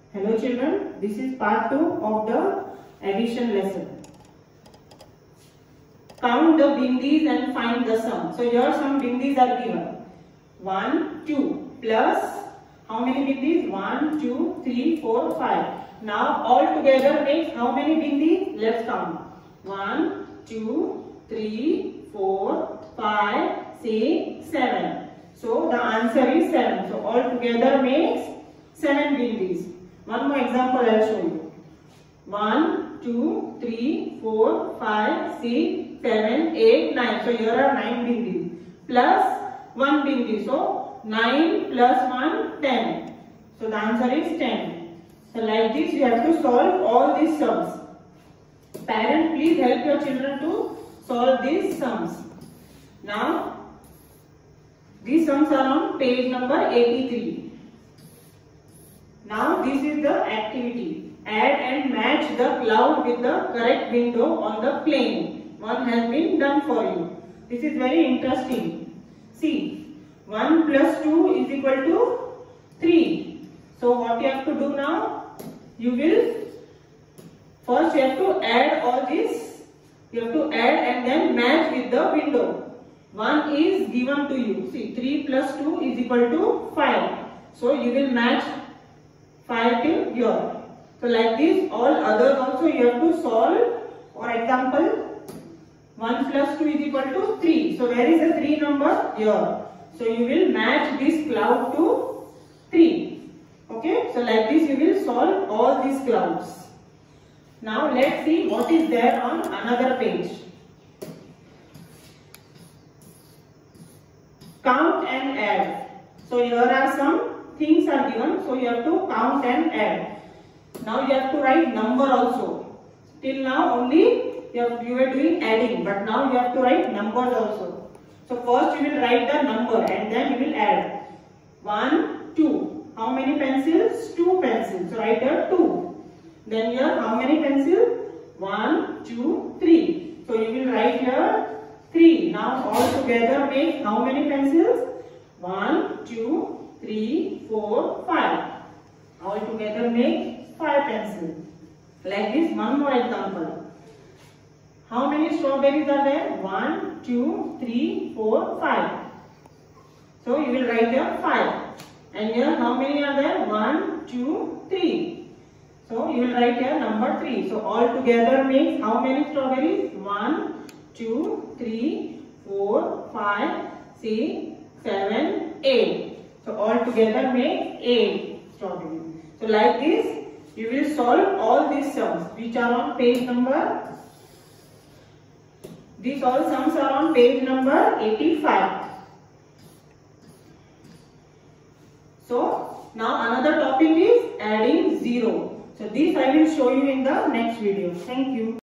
Hello children, this is part 2 of the addition lesson. Count the bindis and find the sum. So here some bindis are given. 1, 2 plus how many bindis? 1, 2, 3, 4, 5. Now all together makes how many bindis? Let's count. 1, 2, 3, 4, 5, 6, 7. So the answer is 7. So all together makes 7 bindis. One more example I will show you. 1, 2, 3, 4, 5, 6, 7, 8, 9. So here are 9 bindis plus 1 bindi. So 9 plus 1, 10. So the answer is 10. So like this you have to solve all these sums. Parents, please help your children to solve these sums. Now these sums are on page number 83. Now this is the activity. Add and match the cloud with the correct window on the plane. One has been done for you. This is very interesting. See, 1 plus 2 is equal to 3. So what you have to do now? You will first you have to add all this. You have to add and then match with the window. 1 is given to you. See, 3 plus 2 is equal to 5. So you will match 5 till here. So like this all others also you have to solve. For example, 1 plus 2 is equal to 3. So where is the 3 number? Here. So you will match this cloud to 3. Okay. So like this you will solve all these clouds. Now let's see what is there on another page. Count and add. So here are some things are given, so you have to count and add. Now you have to write number also. Till now only you were doing adding, but now you have to write numbers also. So first you will write the number and then you will add. 1, 2. How many pencils? 2 pencils. So write here 2. Then here how many pencils? 1, 2, 3. So you will write here 3. Now all together make how many pencils? 1, 2, 3, 4, 5. All together make 5 pencils. Like this, one more example. How many strawberries are there? 1, 2, 3, 4, 5. So you will write here 5. And here how many are there? 1, 2, 3. So you will write here number 3. So all together makes how many strawberries? 1, 2, 3, 4, 5, 6, 7, 8. So all together make 8 strawberries. So like this you will solve all these sums which are on page number. These all sums are on page number 85. So now another topic is adding 0. So this I will show you in the next video. Thank you.